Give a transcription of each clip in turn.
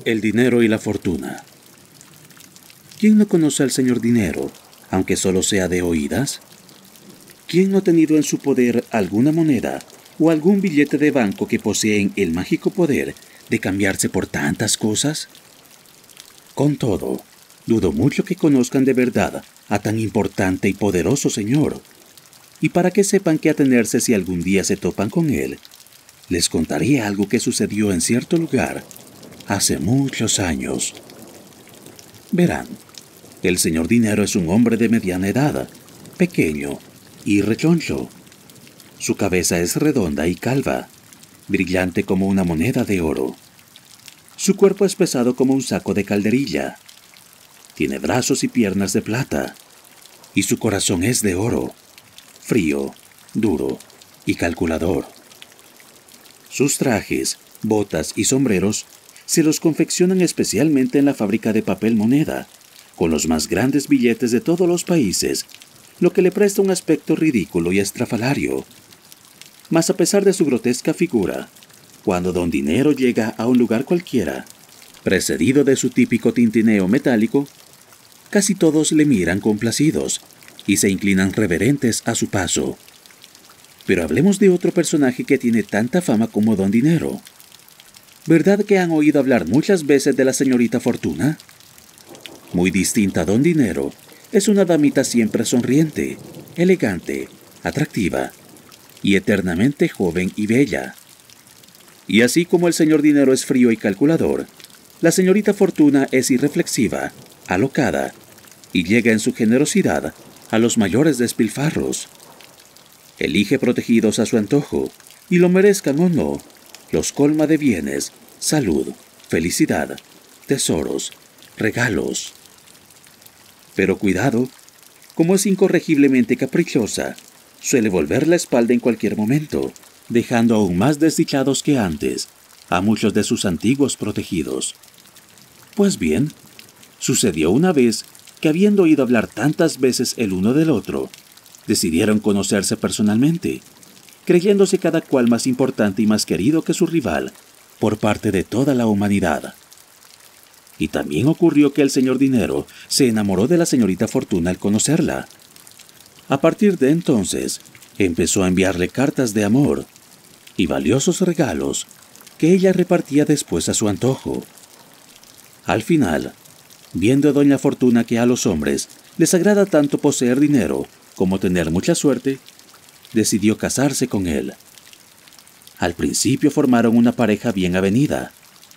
El dinero y la fortuna. ¿Quién no conoce al señor Dinero, aunque solo sea de oídas? ¿Quién no ha tenido en su poder alguna moneda o algún billete de banco que poseen el mágico poder de cambiarse por tantas cosas? Con todo, dudo mucho que conozcan de verdad a tan importante y poderoso señor. Y para que sepan qué atenerse si algún día se topan con él, les contaré algo que sucedió en cierto lugar hace muchos años. Verán, el señor Dinero es un hombre de mediana edad, pequeño y rechoncho. Su cabeza es redonda y calva, brillante como una moneda de oro. Su cuerpo es pesado como un saco de calderilla. Tiene brazos y piernas de plata, y su corazón es de oro, frío, duro y calculador. Sus trajes, botas y sombreros se los confeccionan especialmente en la fábrica de papel moneda, con los más grandes billetes de todos los países, lo que le presta un aspecto ridículo y estrafalario. Mas a pesar de su grotesca figura, cuando don Dinero llega a un lugar cualquiera, precedido de su típico tintineo metálico, casi todos le miran complacidos y se inclinan reverentes a su paso. Pero hablemos de otro personaje que tiene tanta fama como don Dinero. ¿Verdad que han oído hablar muchas veces de la señorita Fortuna? Muy distinta a don Dinero, es una damita siempre sonriente, elegante, atractiva y eternamente joven y bella. Y así como el señor Dinero es frío y calculador, la señorita Fortuna es irreflexiva, alocada y llega en su generosidad a los mayores despilfarros. Elige protegidos a su antojo, y lo merezcan o no, los colma de bienes, salud, felicidad, tesoros, regalos. Pero cuidado, como es incorregiblemente caprichosa, suele volver la espalda en cualquier momento, dejando aún más desdichados que antes a muchos de sus antiguos protegidos. Pues bien, sucedió una vez que habiendo oído hablar tantas veces el uno del otro, decidieron conocerse personalmente, creyéndose cada cual más importante y más querido que su rival por parte de toda la humanidad. Y también ocurrió que el señor Dinero se enamoró de la señorita Fortuna al conocerla. A partir de entonces, empezó a enviarle cartas de amor y valiosos regalos que ella repartía después a su antojo. Al final, viendo a doña Fortuna que a los hombres les agrada tanto poseer dinero como tener mucha suerte, decidió casarse con él. Al principio formaron una pareja bien avenida.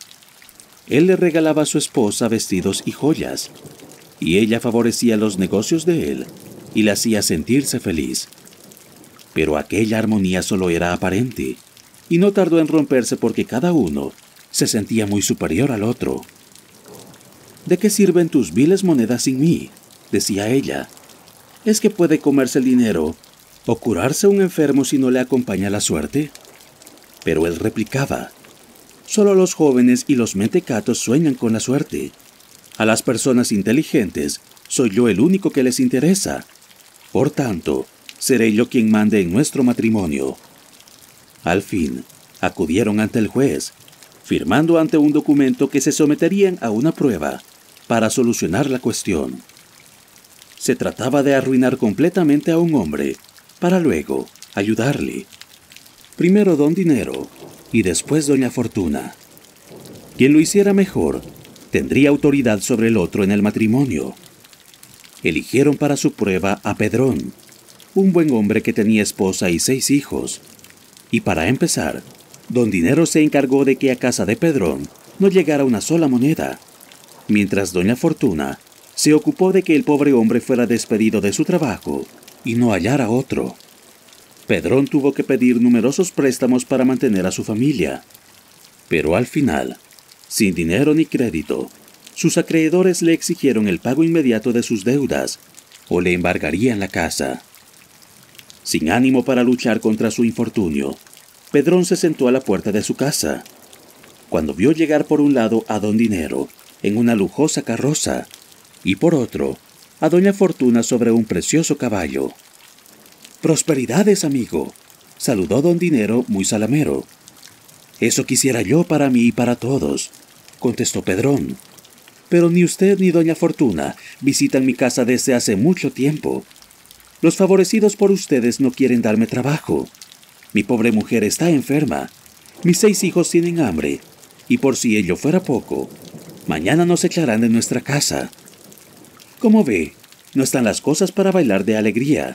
Él le regalaba a su esposa vestidos y joyas, y ella favorecía los negocios de él y le hacía sentirse feliz. Pero aquella armonía solo era aparente, y no tardó en romperse porque cada uno se sentía muy superior al otro. «¿De qué sirven tus viles monedas sin mí?», decía ella. «¿Es que puede comerse el dinero o curarse un enfermo si no le acompaña la suerte?». Pero él replicaba: «Solo los jóvenes y los mentecatos sueñan con la suerte. A las personas inteligentes soy yo el único que les interesa. Por tanto, seré yo quien mande en nuestro matrimonio». Al fin, acudieron ante el juez, firmando ante un documento que se someterían a una prueba para solucionar la cuestión. Se trataba de arruinar completamente a un hombre, para luego ayudarle. Primero don Dinero y después doña Fortuna. Quien lo hiciera mejor tendría autoridad sobre el otro en el matrimonio. Eligieron para su prueba a Pedrón, un buen hombre que tenía esposa y 6 hijos. Y para empezar, don Dinero se encargó de que a casa de Pedrón no llegara una sola moneda, mientras doña Fortuna se ocupó de que el pobre hombre fuera despedido de su trabajo y no hallara otro. Pedrón tuvo que pedir numerosos préstamos para mantener a su familia, pero al final, sin dinero ni crédito, sus acreedores le exigieron el pago inmediato de sus deudas o le embargarían la casa. Sin ánimo para luchar contra su infortunio, Pedrón se sentó a la puerta de su casa. Cuando vio llegar por un lado a don Dinero en una lujosa carroza y por otro a doña Fortuna sobre un precioso caballo. «Prosperidades, amigo», saludó don Dinero muy salamero. «Eso quisiera yo para mí y para todos. contestó Pedrón. Pero ni usted ni doña Fortuna visitan mi casa desde hace mucho tiempo. Los favorecidos por ustedes no quieren darme trabajo. Mi pobre mujer está enferma. Mis 6 hijos tienen hambre. Y por si ello fuera poco, mañana nos echarán de nuestra casa. Como ve, no están las cosas para bailar de alegría.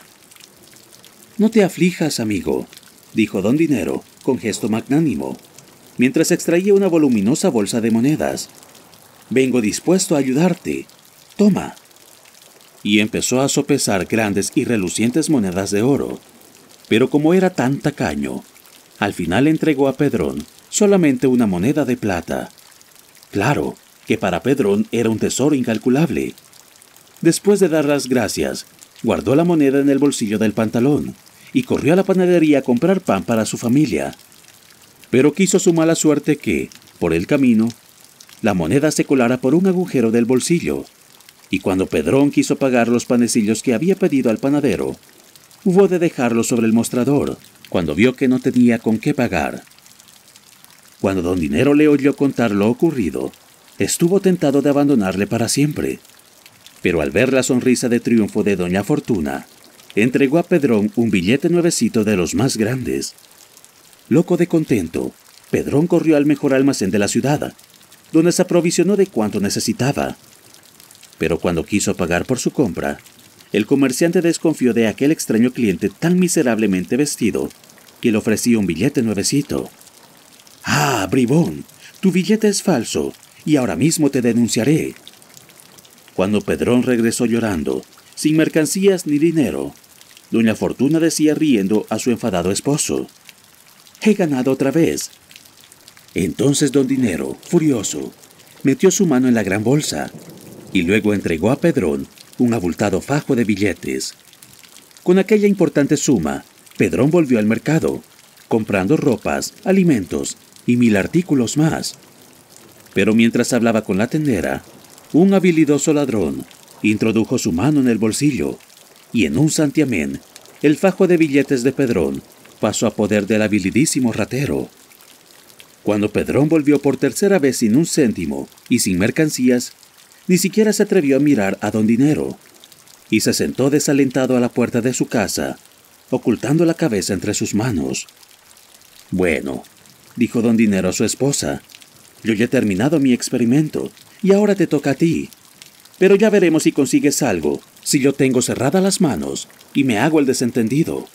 No te aflijas, amigo, dijo don Dinero con gesto magnánimo, mientras extraía una voluminosa bolsa de monedas. Vengo dispuesto a ayudarte. Toma. Y empezó a sopesar grandes y relucientes monedas de oro. Pero como era tan tacaño, al final entregó a Pedrón solamente una moneda de plata. Claro que para Pedrón era un tesoro incalculable. Después de dar las gracias, guardó la moneda en el bolsillo del pantalón y corrió a la panadería a comprar pan para su familia. Pero quiso su mala suerte que, por el camino, la moneda se colara por un agujero del bolsillo, y cuando Pedrón quiso pagar los panecillos que había pedido al panadero, hubo de dejarlos sobre el mostrador, cuando vio que no tenía con qué pagar. Cuando don Dinero le oyó contar lo ocurrido, estuvo tentado de abandonarle para siempre. Pero al ver la sonrisa de triunfo de doña Fortuna, entregó a Pedrón un billete nuevecito de los más grandes. Loco de contento, Pedrón corrió al mejor almacén de la ciudad, donde se aprovisionó de cuanto necesitaba. Pero cuando quiso pagar por su compra, el comerciante desconfió de aquel extraño cliente tan miserablemente vestido que le ofrecía un billete nuevecito. «¡Ah, bribón! Tu billete es falso, y ahora mismo te denunciaré». Cuando Pedrón regresó llorando, sin mercancías ni dinero, doña Fortuna decía riendo a su enfadado esposo: «He ganado otra vez». Entonces don Dinero, furioso, metió su mano en la gran bolsa y luego entregó a Pedrón un abultado fajo de billetes. Con aquella importante suma, Pedrón volvió al mercado, comprando ropas, alimentos y 1000 artículos más. Pero mientras hablaba con la tendera, un habilidoso ladrón introdujo su mano en el bolsillo y en un santiamén el fajo de billetes de Pedrón pasó a poder del habilidísimo ratero. Cuando Pedrón volvió por tercera vez sin un céntimo y sin mercancías, ni siquiera se atrevió a mirar a don Dinero, y se sentó desalentado a la puerta de su casa, ocultando la cabeza entre sus manos. «Bueno», dijo don Dinero a su esposa, «yo ya he terminado mi experimento, y ahora te toca a ti. Pero ya veremos si consigues algo, si yo tengo cerradas las manos y me hago el desentendido».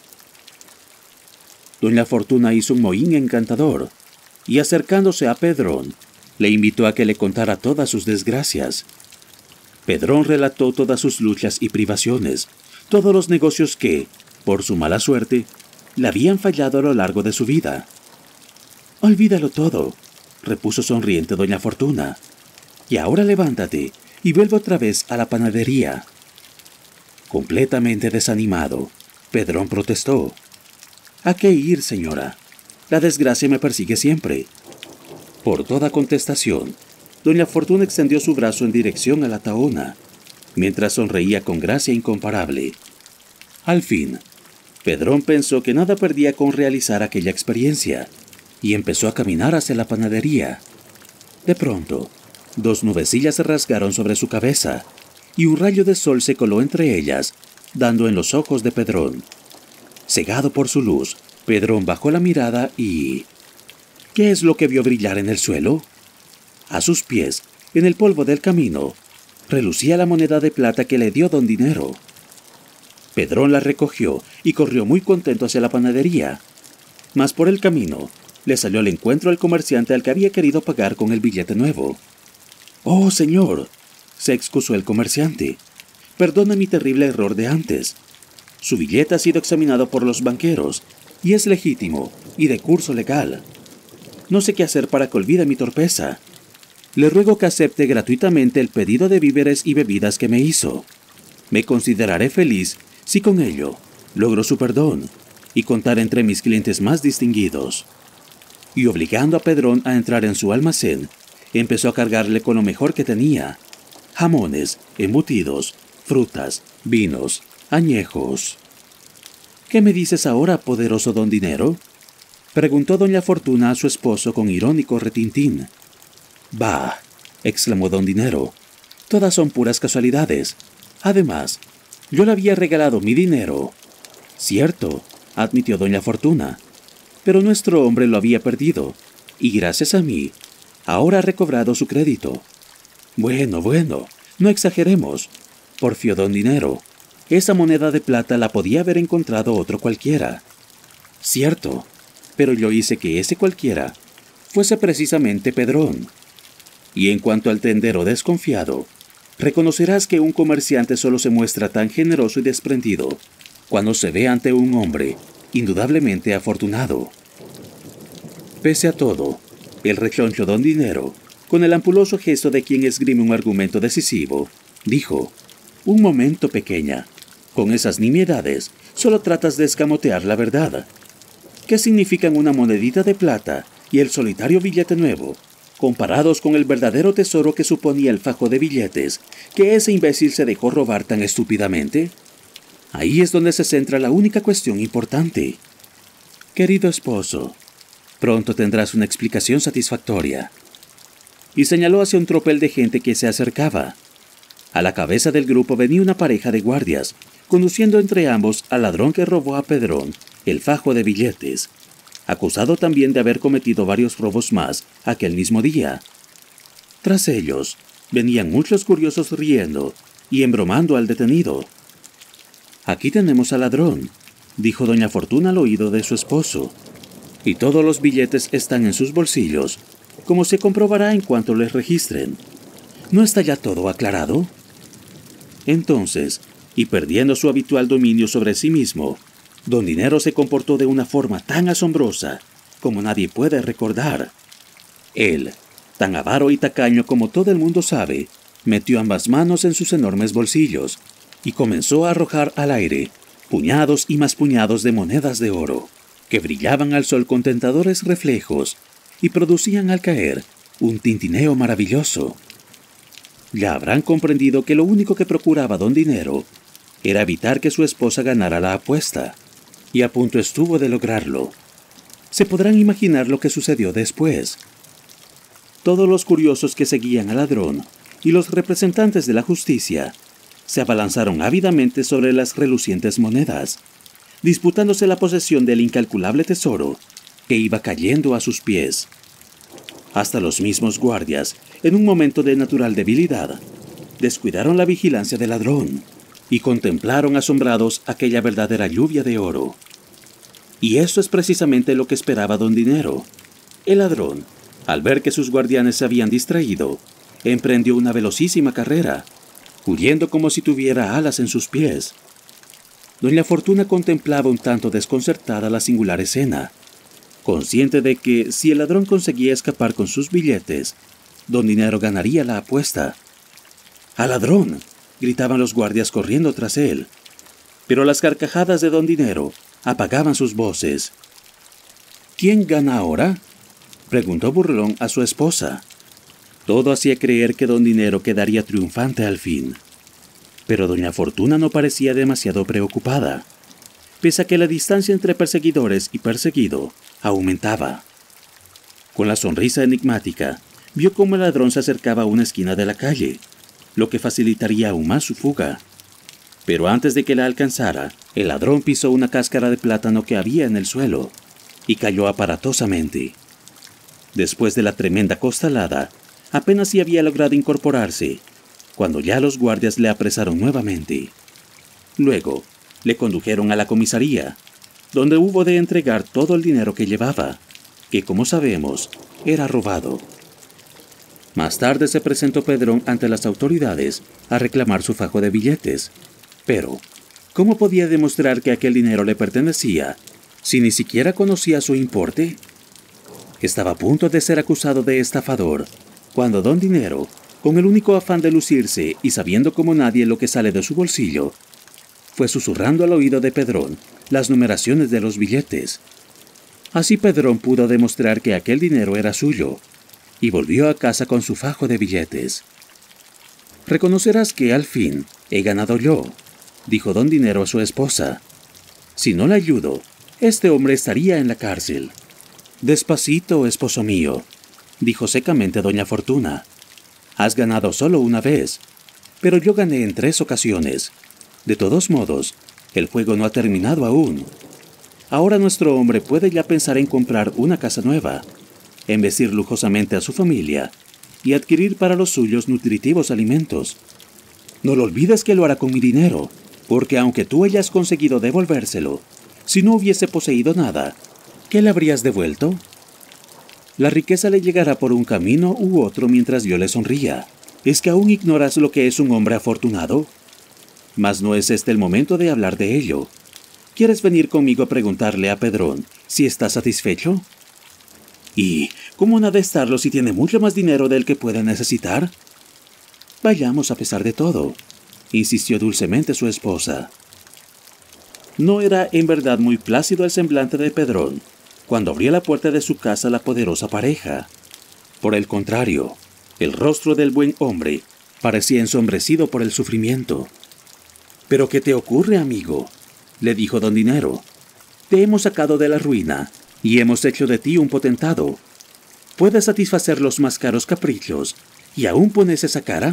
Doña Fortuna hizo un mohín encantador, y acercándose a Pedrón, le invitó a que le contara todas sus desgracias. Pedrón relató todas sus luchas y privaciones, todos los negocios que, por su mala suerte, le habían fallado a lo largo de su vida. «Olvídalo todo», repuso sonriente doña Fortuna, «y ahora levántate y vuelve otra vez a la panadería». Completamente desanimado, Pedrón protestó: «¿A qué ir, señora? La desgracia me persigue siempre». Por toda contestación, doña Fortuna extendió su brazo en dirección a la tahona, mientras sonreía con gracia incomparable. Al fin, Pedrón pensó que nada perdía con realizar aquella experiencia, y empezó a caminar hacia la panadería. De pronto, 2 nubecillas se rasgaron sobre su cabeza, y un rayo de sol se coló entre ellas, dando en los ojos de Pedrón. Cegado por su luz, Pedrón bajó la mirada y... ¿qué es lo que vio brillar en el suelo? A sus pies, en el polvo del camino, relucía la moneda de plata que le dio don Dinero. Pedrón la recogió y corrió muy contento hacia la panadería. Mas por el camino, le salió al encuentro el comerciante al que había querido pagar con el billete nuevo. «Oh, señor», se excusó el comerciante, «perdone mi terrible error de antes. Su billete ha sido examinado por los banqueros y es legítimo y de curso legal. No sé qué hacer para que olvide mi torpeza. Le ruego que acepte gratuitamente el pedido de víveres y bebidas que me hizo. Me consideraré feliz si con ello logro su perdón y contar entre mis clientes más distinguidos». Y obligando a Pedrón a entrar en su almacén, empezó a cargarle con lo mejor que tenía: jamones, embutidos, frutas, vinos, añejos. «¿Qué me dices ahora, poderoso don Dinero?», preguntó doña Fortuna a su esposo con irónico retintín. Bah, exclamó don Dinero, todas son puras casualidades. Además, yo le había regalado mi dinero. Cierto, admitió doña Fortuna, pero nuestro hombre lo había perdido, y gracias a mí, ahora ha recobrado su crédito. Bueno, no exageremos, porfió don Dinero. Esa moneda de plata la podía haber encontrado otro cualquiera. Cierto, pero yo hice que ese cualquiera fuese precisamente Pedrón. Y en cuanto al tendero desconfiado, reconocerás que un comerciante solo se muestra tan generoso y desprendido cuando se ve ante un hombre indudablemente afortunado. Pese a todo, el rechoncho don Dinero, con el ampuloso gesto de quien esgrime un argumento decisivo, dijo: «Un momento, pequeña. Con esas nimiedades solo tratas de escamotear la verdad. ¿Qué significan una monedita de plata y el solitario billete nuevo, comparados con el verdadero tesoro que suponía el fajo de billetes que ese imbécil se dejó robar tan estúpidamente? Ahí es donde se centra la única cuestión importante. Querido esposo, pronto tendrás una explicación satisfactoria». Y señaló hacia un tropel de gente que se acercaba. A la cabeza del grupo venía una pareja de guardias, conduciendo entre ambos al ladrón que robó a Pedrón el fajo de billetes, acusado también de haber cometido varios robos más aquel mismo día. Tras ellos, venían muchos curiosos riendo y embromando al detenido. «Aquí tenemos al ladrón», dijo doña Fortuna al oído de su esposo, «y todos los billetes están en sus bolsillos, como se comprobará en cuanto les registren. ¿No está ya todo aclarado?» Entonces, y perdiendo su habitual dominio sobre sí mismo, don Dinero se comportó de una forma tan asombrosa como nadie puede recordar. Él, tan avaro y tacaño como todo el mundo sabe, metió ambas manos en sus enormes bolsillos y comenzó a arrojar al aire puñados y más puñados de monedas de oro, que brillaban al sol con tentadores reflejos y producían al caer un tintineo maravilloso. Ya habrán comprendido que lo único que procuraba don Dinero era evitar que su esposa ganara la apuesta, y a punto estuvo de lograrlo. Se podrán imaginar lo que sucedió después. Todos los curiosos que seguían al ladrón y los representantes de la justicia se abalanzaron ávidamente sobre las relucientes monedas, disputándose la posesión del incalculable tesoro que iba cayendo a sus pies. Hasta los mismos guardias, en un momento de natural debilidad, descuidaron la vigilancia del ladrón y contemplaron asombrados aquella verdadera lluvia de oro. Y eso es precisamente lo que esperaba don Dinero. El ladrón, al ver que sus guardianes se habían distraído, emprendió una velocísima carrera, huyendo como si tuviera alas en sus pies. Doña Fortuna contemplaba un tanto desconcertada la singular escena, consciente de que si el ladrón conseguía escapar con sus billetes, don Dinero ganaría la apuesta. «¡Al ladrón!», gritaban los guardias corriendo tras él. Pero las carcajadas de don Dinero apagaban sus voces. «¿Quién gana ahora?», preguntó burlón a su esposa. Todo hacía creer que don Dinero quedaría triunfante al fin. Pero doña Fortuna no parecía demasiado preocupada, pese a que la distancia entre perseguidores y perseguido aumentaba. Con la sonrisa enigmática, vio cómo el ladrón se acercaba a una esquina de la calle, lo que facilitaría aún más su fuga. Pero antes de que la alcanzara, el ladrón pisó una cáscara de plátano que había en el suelo y cayó aparatosamente. Después de la tremenda costalada, apenas si había logrado incorporarse, cuando ya los guardias le apresaron nuevamente. Luego, le condujeron a la comisaría, donde hubo de entregar todo el dinero que llevaba, que como sabemos, era robado. Más tarde se presentó Pedrón ante las autoridades a reclamar su fajo de billetes. Pero, ¿cómo podía demostrar que aquel dinero le pertenecía si ni siquiera conocía su importe? Estaba a punto de ser acusado de estafador, cuando don Dinero, con el único afán de lucirse y sabiendo como nadie lo que sale de su bolsillo, fue susurrando al oído de Pedrón las numeraciones de los billetes. Así Pedrón pudo demostrar que aquel dinero era suyo, y volvió a casa con su fajo de billetes. «Reconocerás que al fin he ganado yo», dijo don Dinero a su esposa. «Si no le ayudo, este hombre estaría en la cárcel». «Despacito, esposo mío», dijo secamente doña Fortuna. Has ganado solo una vez, pero yo gané en 3 ocasiones. De todos modos, el juego no ha terminado aún. Ahora nuestro hombre puede ya pensar en comprar una casa nueva, en vestir lujosamente a su familia y adquirir para los suyos nutritivos alimentos. No lo olvides que lo hará con mi dinero, porque aunque tú hayas conseguido devolvérselo, si no hubiese poseído nada, ¿qué le habrías devuelto? La riqueza le llegará por un camino u otro mientras yo le sonría. ¿Es que aún ignoras lo que es un hombre afortunado? Mas no es este el momento de hablar de ello. ¿Quieres venir conmigo a preguntarle a Pedrón si está satisfecho? ¿Y cómo no ha de estarlo si tiene mucho más dinero del que puede necesitar? Vayamos a pesar de todo, insistió dulcemente su esposa. No era en verdad muy plácido el semblante de Pedrón cuando abría la puerta de su casa la poderosa pareja. Por el contrario, el rostro del buen hombre parecía ensombrecido por el sufrimiento. «¿Pero qué te ocurre, amigo?», le dijo don Dinero. «Te hemos sacado de la ruina y hemos hecho de ti un potentado. ¿Puedes satisfacer los más caros caprichos y aún pones esa cara?»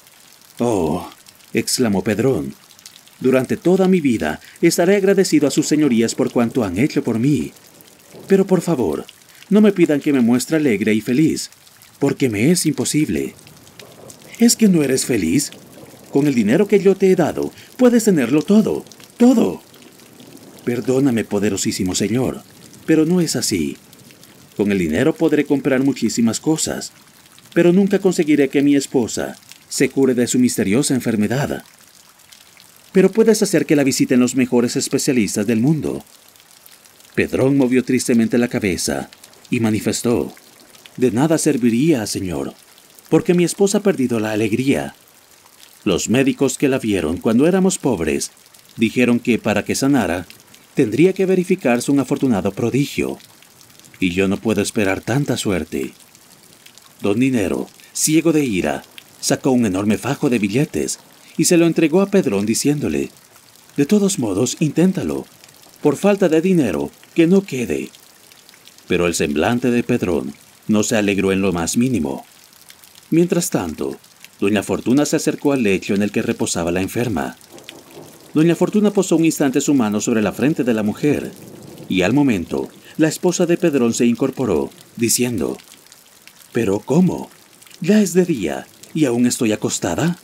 «Oh», exclamó Pedrón, «durante toda mi vida estaré agradecido a sus señorías por cuanto han hecho por mí. Pero por favor, no me pidan que me muestre alegre y feliz, porque me es imposible». «¿Es que no eres feliz? Con el dinero que yo te he dado, puedes tenerlo todo, todo». «Perdóname, poderosísimo señor, pero no es así. Con el dinero podré comprar muchísimas cosas, pero nunca conseguiré que mi esposa se cure de su misteriosa enfermedad. Pero puedes hacer que la visiten los mejores especialistas del mundo». Pedrón movió tristemente la cabeza y manifestó: «De nada serviría, señor, porque mi esposa ha perdido la alegría. Los médicos que la vieron cuando éramos pobres dijeron que para que sanara tendría que verificarse un afortunado prodigio, y yo no puedo esperar tanta suerte». Don Dinero, ciego de ira, sacó un enorme fajo de billetes y se lo entregó a Pedrón diciéndole: «De todos modos, inténtalo. Por falta de dinero, que no quede». Pero el semblante de Pedrón no se alegró en lo más mínimo. Mientras tanto, doña Fortuna se acercó al lecho en el que reposaba la enferma. Doña Fortuna posó un instante su mano sobre la frente de la mujer, y al momento, la esposa de Pedrón se incorporó, diciendo: «¿Pero cómo? Ya es de día, y aún estoy acostada».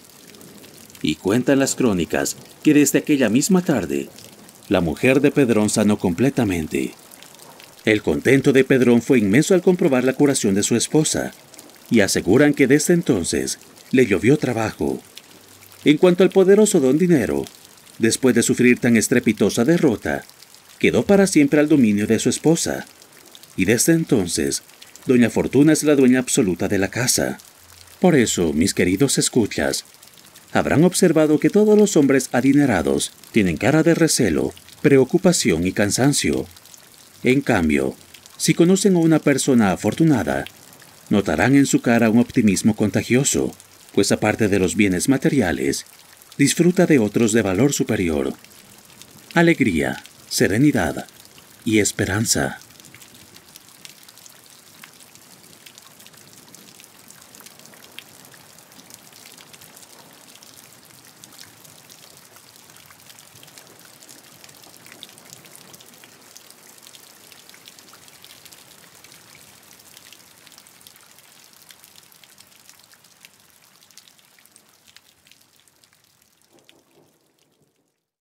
Y cuentan las crónicas que desde aquella misma tarde, la mujer de Pedrón sanó completamente. El contento de Pedrón fue inmenso al comprobar la curación de su esposa, y aseguran que desde entonces le llovió trabajo. En cuanto al poderoso don Dinero, después de sufrir tan estrepitosa derrota, quedó para siempre al dominio de su esposa, y desde entonces, doña Fortuna es la dueña absoluta de la casa. Por eso, mis queridos escuchas, habrán observado que todos los hombres adinerados tienen cara de recelo, preocupación y cansancio. En cambio, si conocen a una persona afortunada, notarán en su cara un optimismo contagioso, pues aparte de los bienes materiales, disfruta de otros de valor superior: alegría, serenidad y esperanza.